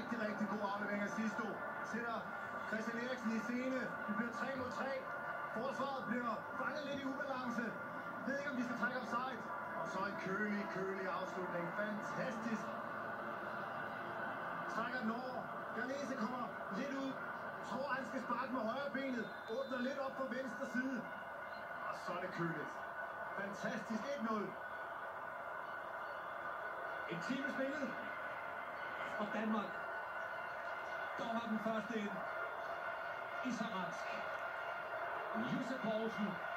rigtig god aflevering af Sisto. Sætter Christian Eriksen i scene. Det bliver 3 mod 3. Forsvaret bliver fanget lidt i ubalance. Jeg ved ikke, om de skal trække offside. Og så en kølig afslutning. Fantastisk. Trækker den over. Galese kommer lidt ud. Tror, han skal sparke med højre benet. Åbner lidt op på venstre side. Og så er det køligt. Fantastisk 1-0. En time spillet. Og Danmark dommer den første ind. Issaransk. Josef Poulsen